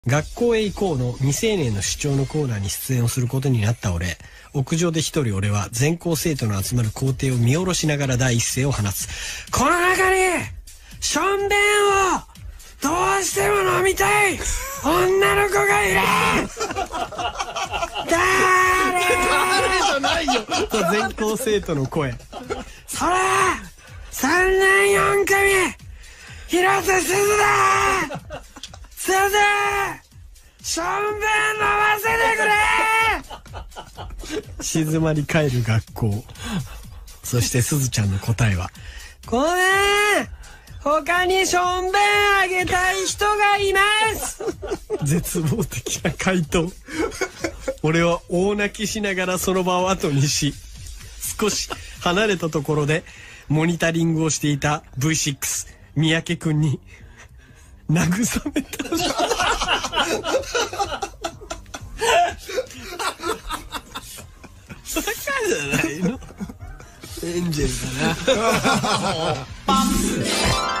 学校へ行こうの未成年の主張のコーナーに出演をすることになった俺。屋上で一人俺は全校生徒の集まる校庭を見下ろしながら第一声を放つ。この中にしょんべんをどうしても飲みたい女の子がいる誰じゃないよ。 全校生徒の声。 それ3年4組広瀬すずだすずしょんべん飲ませてくれ静まり返る学校。そしてすずちゃんの答えは、ごめん、他にしょんべんあげたい人がいます。絶望的な回答。俺は大泣きしながらその場を後にし、少し離れたところでモニタリングをしていた V6 三宅くんに慰めた。バカじゃないの。エンジェルだな。